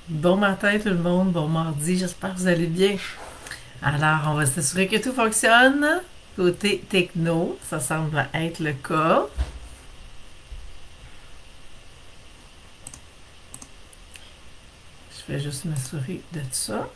Bon matin tout le monde, bon mardi, j'espère que vous allez bien. Alors, on va s'assurer que tout fonctionne. Côté techno, ça semble être le cas. Je vais juste m'assurer de ça.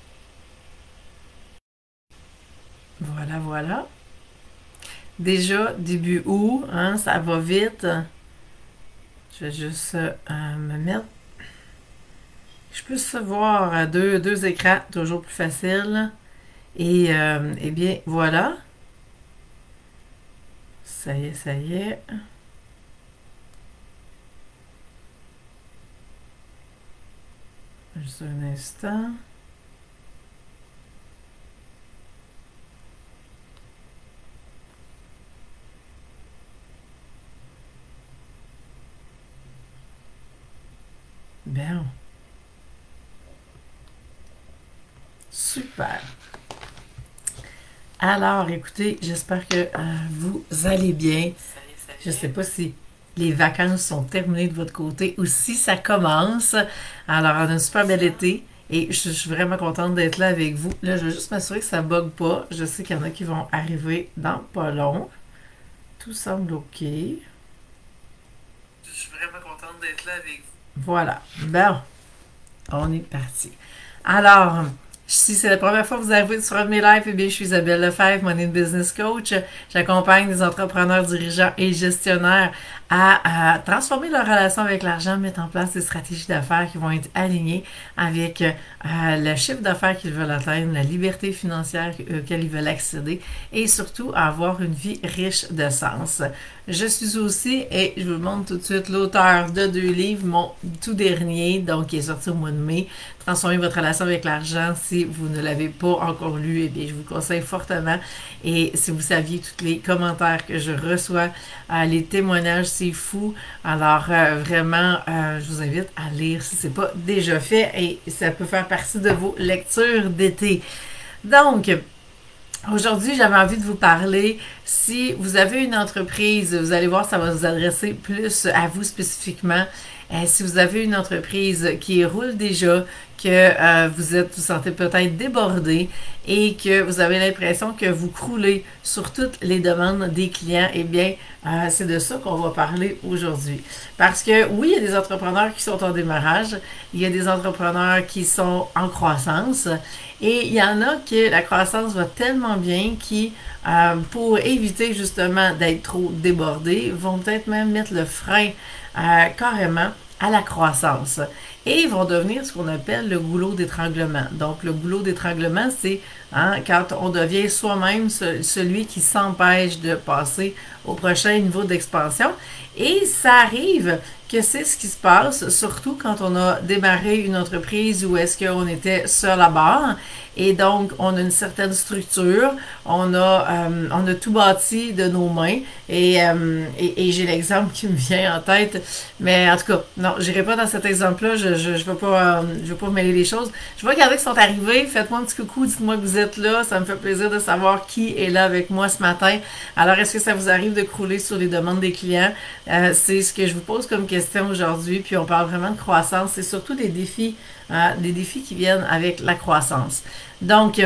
Voilà, voilà. Déjà, début août, hein, ça va vite. Je vais juste me mettre. Je peux se voir à deux écrans, toujours plus facile. Et eh bien, voilà. Ça y est, ça y est. Juste un instant. Bien. Super. Alors, écoutez, j'espère que vous allez bien. Je ne sais pas si les vacances sont terminées de votre côté ou si ça commence. Alors, on a un super bel été et je suis vraiment contente d'être là avec vous. Là, je veux juste m'assurer que ça ne bug pas. Je sais qu'il y en a qui vont arriver dans pas long. Tout semble OK. Je suis vraiment contente d'être là avec vous. Voilà. Bon, on est parti. Alors, si c'est la première fois que vous arrivez sur un de mes lives, eh bien, je suis Isabelle Lefebvre, Money Business Coach. J'accompagne des entrepreneurs, dirigeants et gestionnaires à transformer leur relation avec l'argent, mettre en place des stratégies d'affaires qui vont être alignées avec le chiffre d'affaires qu'ils veulent atteindre, la liberté financière auquel ils veulent accéder et surtout avoir une vie riche de sens. Je suis aussi, et je vous montre tout de suite, l'auteur de 2 livres, mon tout dernier, donc qui est sorti au mois de mai, Transformer votre relation avec l'argent. Si vous ne l'avez pas encore lu, eh bien, je vous conseille fortement. Et si vous saviez tous les commentaires que je reçois, les témoignages, c'est fou. Alors, vraiment, je vous invite à lire si ce n'est pas déjà fait et ça peut faire partie de vos lectures d'été. Donc, aujourd'hui, j'avais envie de vous parler. Si vous avez une entreprise, vous allez voir, ça va vous adresser plus à vous spécifiquement. Si vous avez une entreprise qui roule déjà, que vous sentez peut-être débordé et que vous avez l'impression que vous croulez sur toutes les demandes des clients, eh bien, c'est de ça qu'on va parler aujourd'hui. Parce que oui, il y a des entrepreneurs qui sont en démarrage, il y a des entrepreneurs qui sont en croissance et il y en a que la croissance va tellement bien qui, pour éviter justement d'être trop débordés, vont peut-être même mettre le frein carrément à la croissance. Et ils vont devenir ce qu'on appelle le goulot d'étranglement. Donc, le goulot d'étranglement, c'est quand on devient soi-même celui qui s'empêche de passer au prochain niveau d'expansion. Et ça arrive que c'est ce qui se passe, surtout quand on a démarré une entreprise où est-ce qu'on était seul à bord. Et donc, on a une certaine structure, on a tout bâti de nos mains. Et j'ai l'exemple qui me vient en tête. Mais en tout cas, non, je n'irai pas dans cet exemple-là. Je ne veux pas mêler les choses. Je vois qu'il y en a qui sont arrivés. Faites-moi un petit coucou, dites-moi que vous êtes là. Ça me fait plaisir de savoir qui est là avec moi ce matin. Alors, est-ce que ça vous arrive de crouler sur les demandes des clients? C'est ce que je vous pose comme question aujourd'hui. Puis, on parle vraiment de croissance. C'est surtout des défis qui viennent avec la croissance. Donc,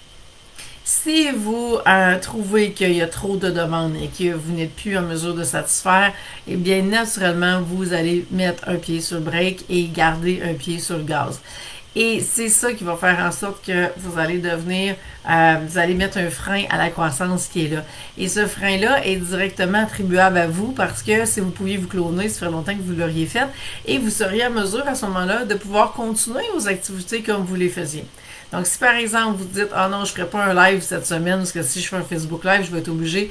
si vous trouvez qu'il y a trop de demandes et que vous n'êtes plus en mesure de satisfaire, eh bien, naturellement, vous allez mettre un pied sur le break et garder un pied sur le gaz. Et c'est ça qui va faire en sorte que vous allez vous allez mettre un frein à la croissance qui est là. Et ce frein-là est directement attribuable à vous parce que si vous pouviez vous cloner, ça ferait longtemps que vous l'auriez fait et vous seriez en mesure à ce moment-là de pouvoir continuer vos activités comme vous les faisiez. Donc, si par exemple, vous dites « Ah non, je ne ferai pas un live cette semaine parce que si je fais un Facebook Live, je vais être obligé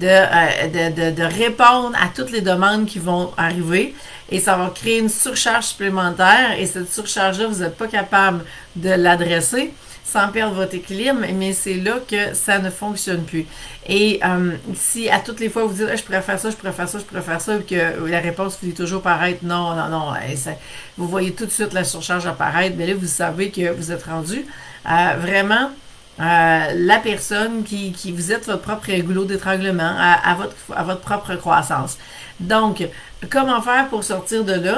de répondre à toutes les demandes qui vont arriver et ça va créer une surcharge supplémentaire et cette surcharge-là, vous n'êtes pas capable de l'adresser sans perdre votre équilibre, mais c'est là que ça ne fonctionne plus. Et si à toutes les fois vous dites je pourrais faire ça, je pourrais faire ça, je pourrais faire ça, et que la réponse finit toujours par être non, non, non, vous voyez tout de suite la surcharge apparaître, mais là vous savez que vous êtes rendu vraiment la personne qui vous êtes votre propre goulot d'étranglement à votre propre croissance. Donc, comment faire pour sortir de là?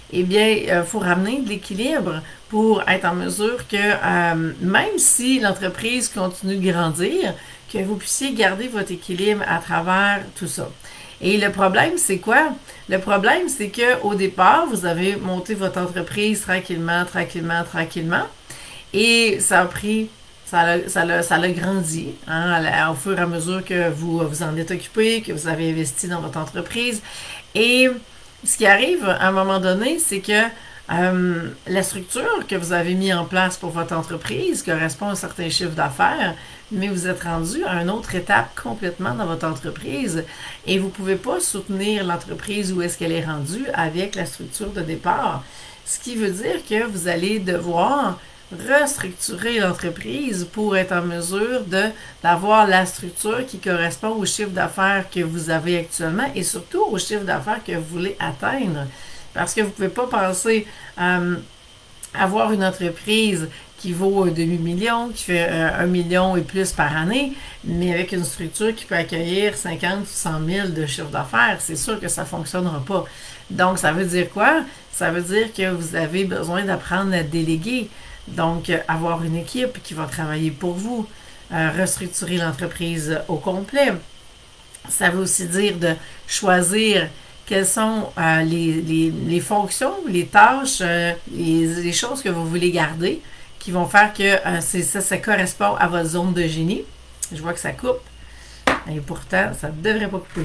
eh bien, il faut ramener de l'équilibre pour être en mesure que, même si l'entreprise continue de grandir, que vous puissiez garder votre équilibre à travers tout ça. Et le problème, c'est quoi? Le problème, c'est qu'au départ, vous avez monté votre entreprise tranquillement, tranquillement, tranquillement, et ça a pris, ça l'a grandi, hein, au fur et à mesure que vous en êtes occupé, que vous avez investi dans votre entreprise. Et ce qui arrive à un moment donné, c'est que la structure que vous avez mis en place pour votre entreprise correspond à un certain chiffre d'affaires, mais vous êtes rendu à une autre étape complètement dans votre entreprise et vous ne pouvez pas soutenir l'entreprise où est-ce qu'elle est rendue avec la structure de départ. Ce qui veut dire que vous allez devoir restructurer l'entreprise pour être en mesure d'avoir la structure qui correspond au chiffre d'affaires que vous avez actuellement et surtout au chiffre d'affaires que vous voulez atteindre. Parce que vous ne pouvez pas penser avoir une entreprise qui vaut un demi-million, qui fait 1 million et plus par année, mais avec une structure qui peut accueillir 50 ou 100 000 de chiffre d'affaires. C'est sûr que ça ne fonctionnera pas. Donc, ça veut dire quoi? Ça veut dire que vous avez besoin d'apprendre à déléguer. Donc, avoir une équipe qui va travailler pour vous, restructurer l'entreprise au complet. Ça veut aussi dire de choisir quelles sont les fonctions, les tâches, les choses que vous voulez garder, qui vont faire que ça correspond à votre zone de génie. Je vois que ça coupe. Et pourtant, ça ne devrait pas couper.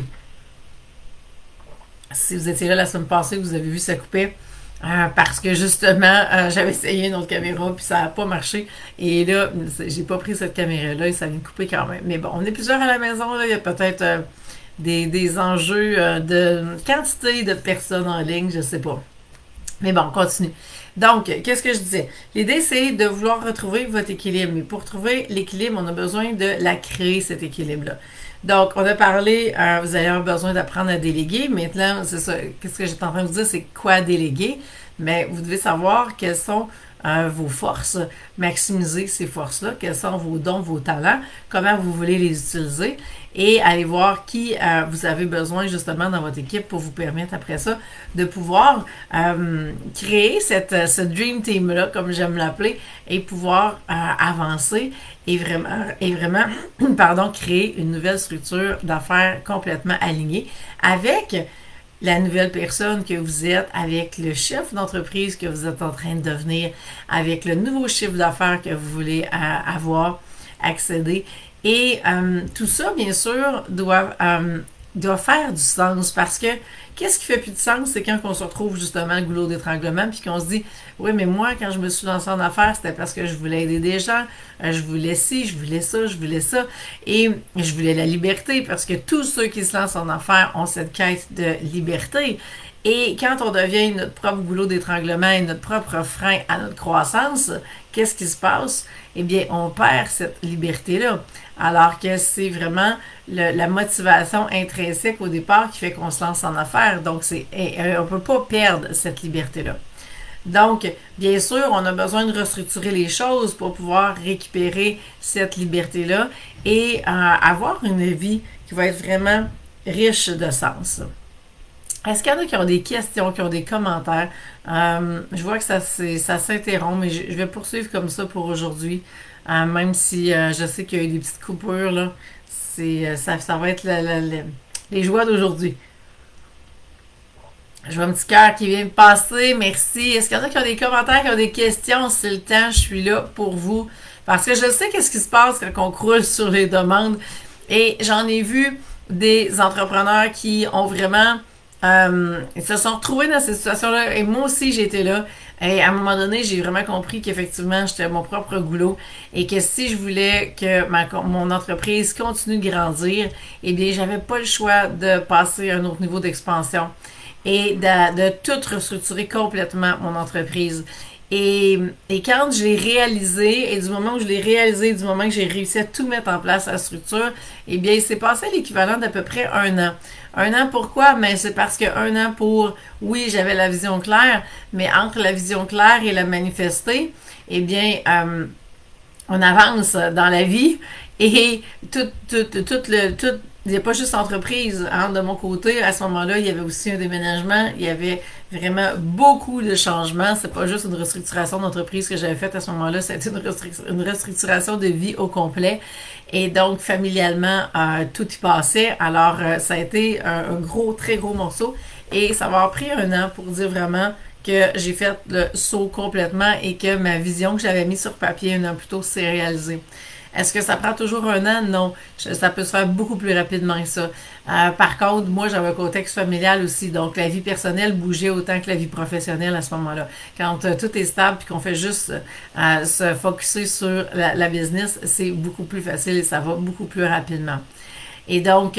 Si vous étiez là la semaine passée, vous avez vu ça couper. Parce que justement, j'avais essayé une autre caméra puis ça n'a pas marché. Et là, j'ai pas pris cette caméra-là et ça vient de couper quand même. Mais bon, on est plusieurs à la maison. Là. Il y a peut-être des enjeux de quantité de personnes en ligne, je sais pas. Mais bon, on continue. Donc, qu'est-ce que je disais? L'idée, c'est de vouloir retrouver votre équilibre. Mais pour trouver l'équilibre, on a besoin de la créer, cet équilibre-là. Donc, on a parlé, vous allez avoir besoin d'apprendre à déléguer. Maintenant, c'est ça, qu'est-ce que j'étais en train de vous dire, c'est quoi déléguer? Mais vous devez savoir quelles sont vos forces, maximiser ces forces-là, quels sont vos dons, vos talents, comment vous voulez les utiliser et aller voir qui vous avez besoin justement dans votre équipe pour vous permettre après ça de pouvoir créer ce Dream Team-là, comme j'aime l'appeler, et pouvoir avancer et vraiment pardon, créer une nouvelle structure d'affaires complètement alignée avec la nouvelle personne que vous êtes, avec le chef d'entreprise que vous êtes en train de devenir, avec le nouveau chiffre d'affaires que vous voulez avoir, accéder. Et tout ça, bien sûr, doit faire du sens parce que qu'est-ce qui fait plus de sens, c'est quand on se retrouve justement le goulot d'étranglement puis qu'on se dit, oui, mais moi, quand je me suis lancée en affaires, c'était parce que je voulais aider des gens, je voulais ci, je voulais ça, je voulais ça, et je voulais la liberté parce que tous ceux qui se lancent en affaires ont cette quête de liberté. Et quand on devient notre propre goulot d'étranglement et notre propre frein à notre croissance, qu'est-ce qui se passe? Eh bien, on perd cette liberté-là. Alors que c'est vraiment la motivation intrinsèque au départ qui fait qu'on se lance en affaires. Donc, on ne peut pas perdre cette liberté-là. Donc, bien sûr, on a besoin de restructurer les choses pour pouvoir récupérer cette liberté-là et avoir une vie qui va être vraiment riche de sens. Est-ce qu'il y en a qui ont des questions, qui ont des commentaires? Je vois que ça s'interrompt, mais je vais poursuivre comme ça pour aujourd'hui. Même si je sais qu'il y a eu des petites coupures, là. Ça va être les joies d'aujourd'hui. Je vois un petit cœur qui vient de passer. Merci. Est-ce qu'il y en a qui ont des commentaires, qui ont des questions? C'est le temps, je suis là pour vous. Parce que je sais qu'est-ce qui se passe quand on croule sur les demandes. Et j'en ai vu des entrepreneurs qui ont vraiment... ils se sont retrouvés dans cette situation-là et moi aussi j'étais là et à un moment donné j'ai vraiment compris qu'effectivement j'étais mon propre goulot et que si je voulais que mon entreprise continue de grandir, eh bien j'avais pas le choix de passer à un autre niveau d'expansion et de tout restructurer complètement mon entreprise. Et quand je l'ai réalisé, et du moment où je l'ai réalisé, du moment que j'ai réussi à tout mettre en place, la structure, eh bien, il s'est passé l'équivalent d'à peu près 1 an. 1 an pourquoi? Mais c'est parce que 1 an pour, oui, j'avais la vision claire, mais entre la vision claire et la manifester, eh bien, on avance dans la vie et tout il n'y a pas juste entreprise. Hein. De mon côté, à ce moment-là, il y avait aussi un déménagement. Il y avait vraiment beaucoup de changements. C'est pas juste une restructuration d'entreprise que j'avais faite à ce moment-là. C'était une restructuration de vie au complet. Et donc, familialement, tout y passait. Alors, ça a été un gros, très gros morceau. Et ça m'a pris un an pour dire vraiment que j'ai fait le saut complètement et que ma vision que j'avais mise sur papier un an plus tôt s'est réalisée. Est-ce que ça prend toujours un an? Non. Ça peut se faire beaucoup plus rapidement que ça. Par contre, moi, j'avais un contexte familial aussi. Donc, la vie personnelle bougeait autant que la vie professionnelle à ce moment-là. Quand tout est stable et qu'on fait juste se focusser sur la business, c'est beaucoup plus facile et ça va beaucoup plus rapidement. Et donc,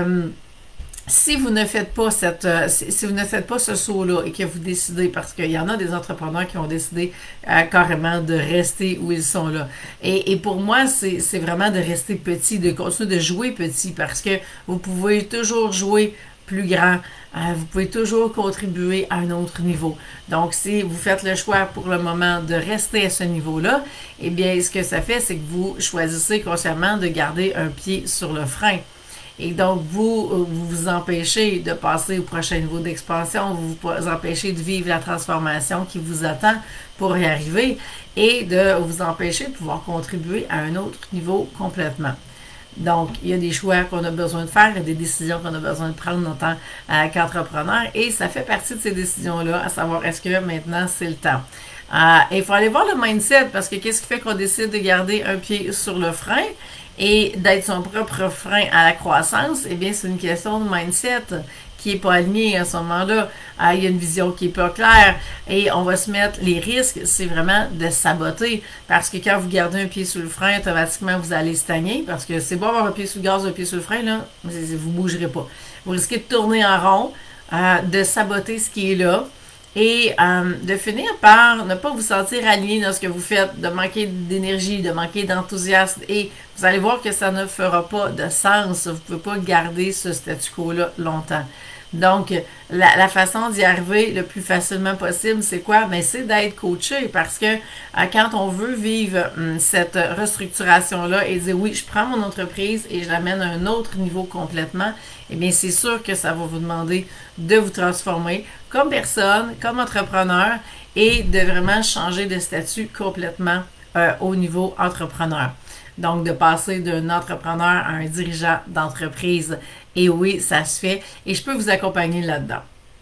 si vous ne faites pas si vous ne faites pas ce saut-là et que vous décidez, parce qu'il y en a des entrepreneurs qui ont décidé carrément de rester où ils sont là. Et pour moi, c'est vraiment de rester petit, de continuer de jouer petit, parce que vous pouvez toujours jouer plus grand. Vous pouvez toujours contribuer à un autre niveau. Donc, si vous faites le choix pour le moment de rester à ce niveau-là, eh bien, ce que ça fait, c'est que vous choisissez consciemment de garder un pied sur le frein. Et donc, vous empêchez de passer au prochain niveau d'expansion, vous vous empêchez de vivre la transformation qui vous attend pour y arriver et de vous empêcher de pouvoir contribuer à un autre niveau complètement. Donc, il y a des choix qu'on a besoin de faire, il y a des décisions qu'on a besoin de prendre en tant qu'entrepreneur et ça fait partie de ces décisions-là, à savoir est-ce que maintenant c'est le temps. Et il faut aller voir le mindset parce que qu'est-ce qui fait qu'on décide de garder un pied sur le frein et d'être son propre frein à la croissance? Eh bien, c'est une question de mindset qui est pas alignée à ce moment-là. Il y a une vision qui est pas claire et on va se mettre les risques, c'est vraiment de saboter parce que quand vous gardez un pied sur le frein, automatiquement vous allez stagner parce que c'est beau avoir un pied sur le gaz, un pied sur le frein, là, vous bougerez pas. Vous risquez de tourner en rond, de saboter ce qui est là. Et de finir par ne pas vous sentir aligné dans ce que vous faites, de manquer d'énergie, de manquer d'enthousiasme. Et vous allez voir que ça ne fera pas de sens. Vous ne pouvez pas garder ce statu quo-là longtemps. Donc, la façon d'y arriver le plus facilement possible, c'est quoi? Ben, c'est d'être coaché parce que quand on veut vivre cette restructuration-là et dire oui, je prends mon entreprise et je l'amène à un autre niveau complètement, eh bien, c'est sûr que ça va vous demander de vous transformer comme personne, comme entrepreneur et de vraiment changer de statut complètement au niveau entrepreneur. Donc, de passer d'un entrepreneur à un dirigeant d'entreprise. Et oui, ça se fait. Et je peux vous accompagner là-dedans.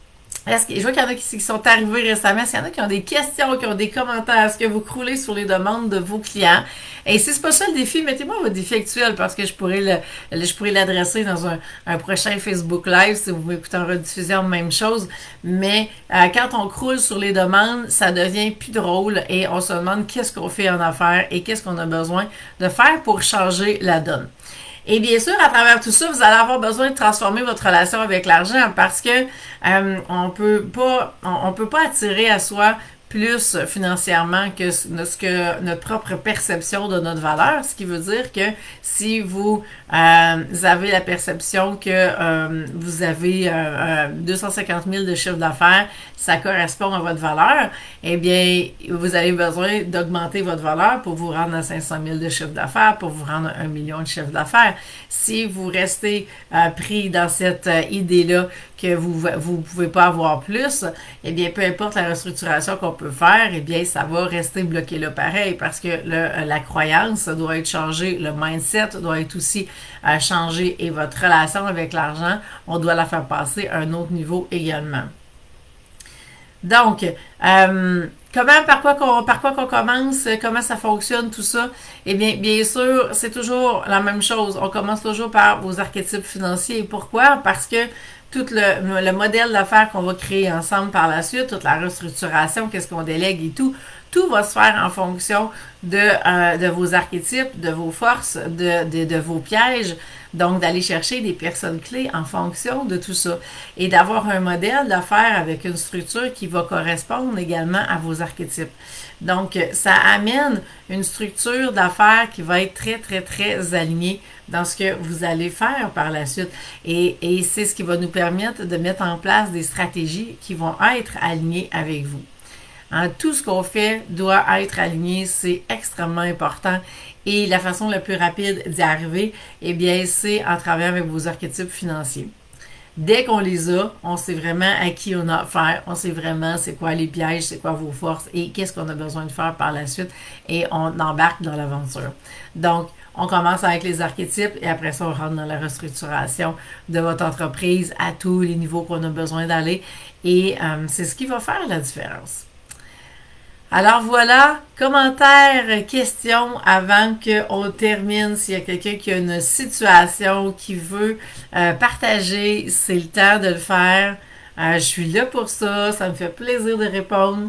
Je vois qu'il y en a qui sont arrivés récemment. Est-ce qu'il y en a qui ont des questions, qui ont des commentaires? Est-ce que vous croulez sur les demandes de vos clients? Et si c'est pas ça le défi, mettez-moi votre défi actuel parce que je pourrais l'adresser dans un prochain Facebook Live si vous m'écoutez en rediffusion, même chose. Mais quand on croule sur les demandes, ça devient plus drôle et on se demande qu'est-ce qu'on fait en affaires et qu'est-ce qu'on a besoin de faire pour changer la donne. Et bien sûr, à travers tout ça, vous allez avoir besoin de transformer votre relation avec l'argent parce que on peut pas attirer à soi plus financièrement que ce que notre propre perception de notre valeur, ce qui veut dire que si vous avez la perception que vous avez 250 000 de chiffre d'affaires, ça correspond à votre valeur, eh bien, vous avez besoin d'augmenter votre valeur pour vous rendre à 500 000 de chiffre d'affaires, pour vous rendre à 1 million de chiffre d'affaires. Si vous restez pris dans cette idée-là que vous pouvez pas avoir plus, eh bien, peu importe la restructuration qu'on peut faire, eh bien, ça va rester bloqué là pareil parce que la croyance doit être changée, le mindset doit être aussi changé et votre relation avec l'argent, on doit la faire passer à un autre niveau également. Donc, par quoi qu'on commence, comment ça fonctionne, tout ça? Eh bien, bien sûr, c'est toujours la même chose. On commence toujours par vos archétypes financiers. Pourquoi? Parce que tout le modèle d'affaires qu'on va créer ensemble par la suite, toute la restructuration, qu'est-ce qu'on délègue et tout va se faire en fonction de vos archétypes, de vos forces, de vos pièges. Donc, d'aller chercher des personnes clés en fonction de tout ça et d'avoir un modèle d'affaires avec une structure qui va correspondre également à vos archétypes. Donc, ça amène une structure d'affaires qui va être très, très, très alignée dans ce que vous allez faire par la suite. Et c'est ce qui va nous permettre de mettre en place des stratégies qui vont être alignées avec vous. Hein, tout ce qu'on fait doit être aligné, c'est extrêmement important. Et la façon la plus rapide d'y arriver, eh bien, c'est en travaillant avec vos archétypes financiers. Dès qu'on les a, on sait vraiment à qui on a affaire, on sait vraiment c'est quoi les pièges, c'est quoi vos forces et qu'est-ce qu'on a besoin de faire par la suite et on embarque dans l'aventure. Donc, on commence avec les archétypes et après ça, on rentre dans la restructuration de votre entreprise à tous les niveaux qu'on a besoin d'aller et c'est ce qui va faire la différence. Alors voilà, commentaires, questions avant qu'on termine. S'il y a quelqu'un qui a une situation qui veut partager, c'est le temps de le faire. Je suis là pour ça, ça me fait plaisir de répondre.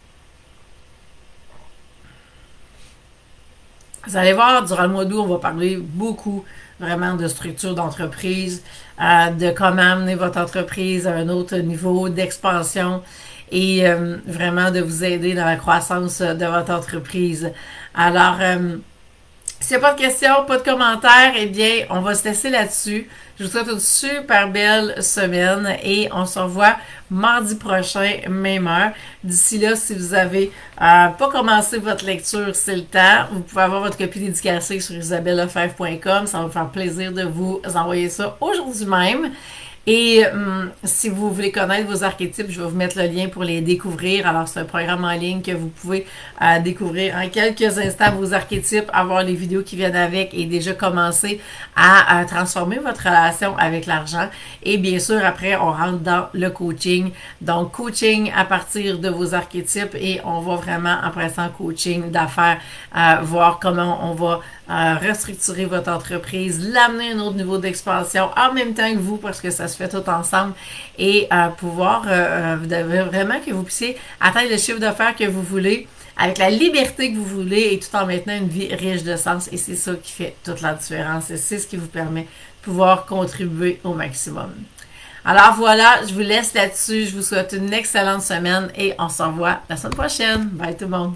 Vous allez voir, durant le mois d'août, on va parler beaucoup vraiment de structure d'entreprise, de comment amener votre entreprise à un autre niveau d'expansion et vraiment de vous aider dans la croissance de votre entreprise. Alors, s'il n'y a pas de questions, pas de commentaires, eh bien, on va se laisser là-dessus. Je vous souhaite une super belle semaine et on se revoit mardi prochain, même heure. D'ici là, si vous avez pas commencé votre lecture, c'est le temps. Vous pouvez avoir votre copie dédicacée sur isabellelefebvre.com. Ça va me faire plaisir de vous envoyer ça aujourd'hui même. Et si vous voulez connaître vos archétypes, je vais vous mettre le lien pour les découvrir. Alors, c'est un programme en ligne que vous pouvez découvrir en quelques instants vos archétypes, avoir les vidéos qui viennent avec et déjà commencer à transformer votre relation avec l'argent. Et bien sûr, après, on rentre dans le coaching. Donc, coaching à partir de vos archétypes et on va vraiment, après ça, en coaching d'affaires, voir comment on va restructurer votre entreprise, l'amener à un autre niveau d'expansion en même temps que vous, parce que ça se fait tout ensemble, et pouvoir vraiment que vous puissiez atteindre le chiffre d'affaires que vous voulez, avec la liberté que vous voulez, et tout en maintenant une vie riche de sens. Et c'est ça qui fait toute la différence, et c'est ce qui vous permet de pouvoir contribuer au maximum. Alors voilà, je vous laisse là-dessus, je vous souhaite une excellente semaine, et on se revoit la semaine prochaine. Bye tout le monde!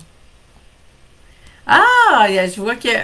Ah, je vois que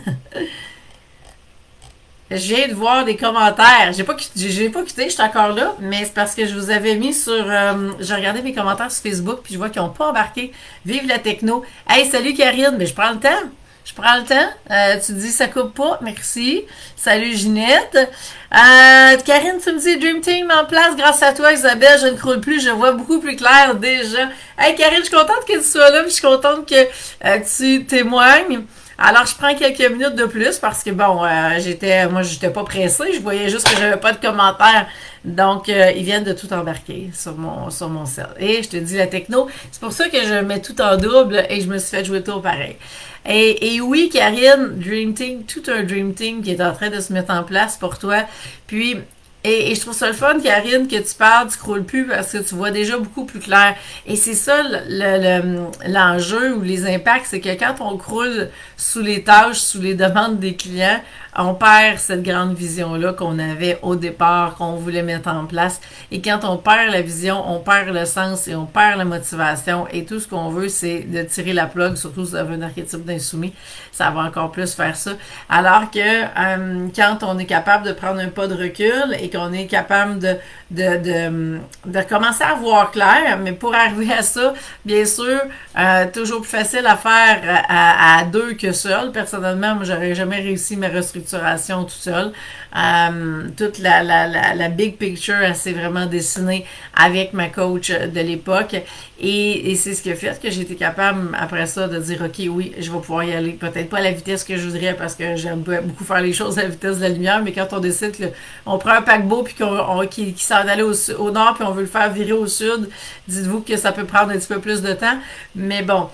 je viens de voir des commentaires. J'ai pas quitté, je suis encore là, mais c'est parce que je vous avais mis sur... j'ai regardé mes commentaires sur Facebook, puis je vois qu'ils n'ont pas embarqué. Vive la techno. Hey, salut Karine, mais je prends le temps. Je prends le temps. Tu dis ça coupe pas. Merci. Salut Ginette. Karine, tu me dis Dream Team en place grâce à toi, Isabelle. Je ne croule plus. Je vois beaucoup plus clair déjà. Hey Karine, je suis contente que tu sois là. Puis je suis contente que tu témoignes. Alors, je prends quelques minutes de plus parce que, bon, j'étais pas pressée. Je voyais juste que j'avais pas de commentaires. Donc, ils viennent de tout embarquer sur mon cell. Et je te dis, la techno, c'est pour ça que je mets tout en double et je me suis fait jouer le tour pareil. Et oui, Karine, Dream Team, tout un Dream Team qui est en train de se mettre en place pour toi. Puis, et je trouve ça le fun, Karine, que tu parles, tu croules plus parce que tu vois déjà beaucoup plus clair. Et c'est ça l'enjeu ou les impacts, c'est que quand on croule sous les tâches, sous les demandes des clients, on perd cette grande vision-là qu'on avait au départ, qu'on voulait mettre en place. Et quand on perd la vision, on perd le sens et on perd la motivation. Et tout ce qu'on veut, c'est de tirer la plug, surtout si vous avez un archétype d'insoumis. Ça va encore plus faire ça. Alors que quand on est capable de prendre un pas de recul et qu'on est capable de commencer à voir clair, mais pour arriver à ça, bien sûr, toujours plus facile à faire à deux que seul. Personnellement, moi, j'aurais jamais réussi ma restructuration tout seul. Toute la big picture, elle s'est vraiment dessinée avec ma coach de l'époque. Et c'est ce qui a fait que j'ai été capable, après ça, de dire, OK, oui, je vais pouvoir y aller. Peut-être pas à la vitesse que je voudrais parce que j'aime beaucoup faire les choses à la vitesse de la lumière, mais quand on décide qu'on prend un paquebot puis qui s'en allait au nord puis on veut le faire virer au sud, dites-vous que ça peut prendre un petit peu plus de temps. Mais bon,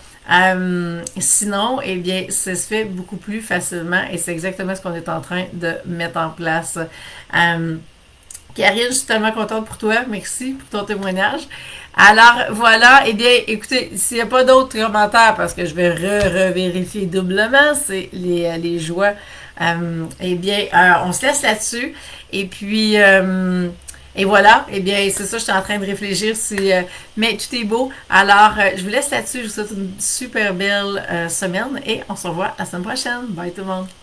sinon, eh bien, ça se fait beaucoup plus facilement et c'est exactement ce qu'on est en train de mettre en place. Karine, je suis tellement contente pour toi. Merci pour ton témoignage. Alors, voilà. Eh bien, écoutez, s'il n'y a pas d'autres commentaires, parce que je vais revérifier doublement, c'est les joies. Eh bien, on se laisse là-dessus. Et puis... et voilà, eh bien, c'est ça, je suis en train de réfléchir mais tout est beau. Alors, je vous laisse là-dessus. Je vous souhaite une super belle semaine et on se revoit la semaine prochaine. Bye tout le monde!